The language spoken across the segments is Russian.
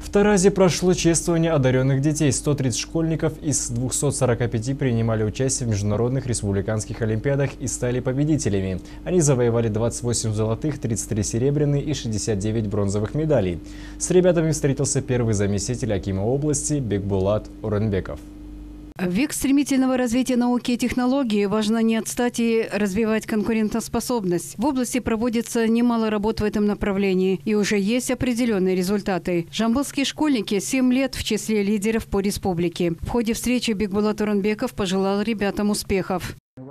В Таразе прошло чествование одаренных детей. 130 школьников из 245 принимали участие в международных республиканских олимпиадах и стали победителями. Они завоевали 28 золотых, 33 серебряные и 69 бронзовых медалей. С ребятами встретился первый заместитель акима области Бекбулат Оренбеков. В век стремительного развития науки и технологий важно не отстать и развивать конкурентоспособность. В области проводится немало работ в этом направлении, и уже есть определенные результаты. Жамбылские школьники 7 лет в числе лидеров по республике. В ходе встречи Бекбулат Оренбеков пожелал ребятам успехов.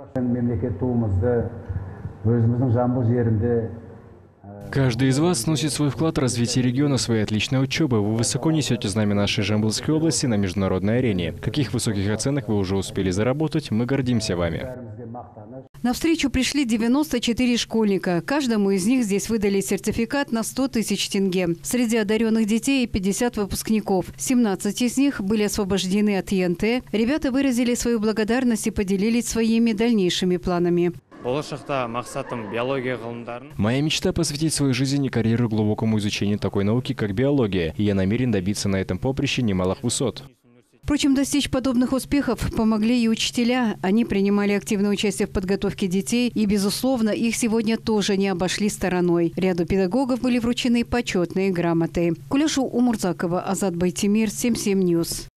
Каждый из вас вносит свой вклад в развитие региона своей отличной учебы. Вы высоко несете знамя нашей Жамбылской области на международной арене. Каких высоких оценок вы уже успели заработать, мы гордимся вами. На встречу пришли 94 школьника. Каждому из них здесь выдали сертификат на 100 тысяч тенге. Среди одаренных детей 50 выпускников. 17 из них были освобождены от ЕНТ. Ребята выразили свою благодарность и поделились своими дальнейшими планами. Моя мечта – посвятить свою жизнь и карьеру глубокому изучению такой науки, как биология, и я намерен добиться на этом поприще немалых высот. Впрочем, достичь подобных успехов помогли и учителя. Они принимали активное участие в подготовке детей, и, безусловно, их сегодня тоже не обошли стороной. Ряду педагогов были вручены почетные грамоты. Куляшу Умурзакова, Азат Байтимир, 77 News.